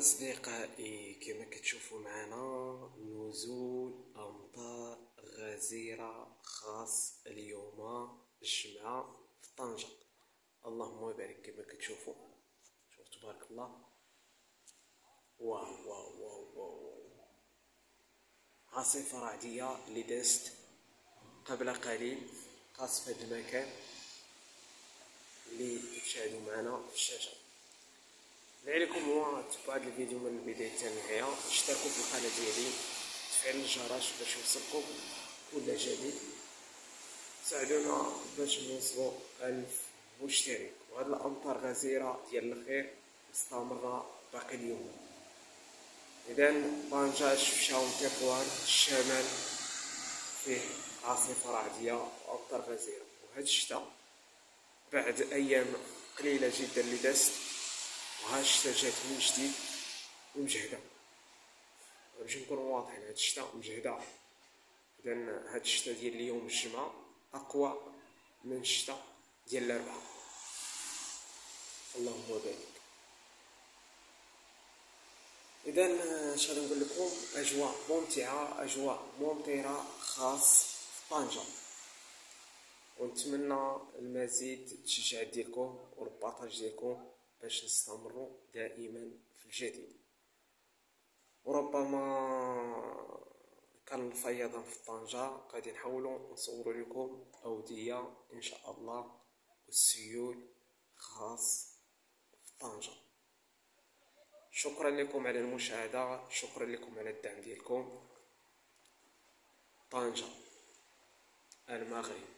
أصدقائي كما كتشوفوا معنا نزول أمطار غزيرة خاص اليوم الجمعة في طنجة. اللهم بارك. كما كتشوفوا شوف تبارك الله. واو واو واو واو، عاصفة رعدية اللي دازت قبل قليل خاص في هذا المكان اللي تشاهدوا معنا في الشاشة. اللي عليكم هو تبعوا هذا الفيديو من البداية حتى النهاية، اشتركوا في القناة ديالي، تفعيل الجرس باش يوصلكم كل جديد، ساعدونا باش نوصلوا 1000 مشترك. وهاد الأمطار غزيرة ديال الخير مستمرة باقي اليوم. إذا طنجة شفشاو تطوان الشمال فيه عاصفة رعدية وأمطار غزيرة، وهاد الشتا بعد أيام قليلة جدا اللي دازت، وها الشتا جات من جديد ومجهدة. باش نكونوا واضحين، هاد الشتا مجهدة. إذا هاد الشتا ديال اليوم الجمعة أقوى من الشتا ديال الأربعاء. اللهم بارك. إذا اش غادي نقول لكم، أجواء ممتعة، أجواء ممطرة خاص في طنجة، ونتمنى المزيد التشجيع ديالكم والبارطاج ديالكم باش نستمروا دائما في الجديد. وربما كان الفيضان في طنجة غادي نحاولوا نصوروا لكم أودية إن شاء الله والسيول خاص في طنجة. شكرا لكم على المشاهدة، شكرا لكم على الدعم ديالكم. طنجة المغرب.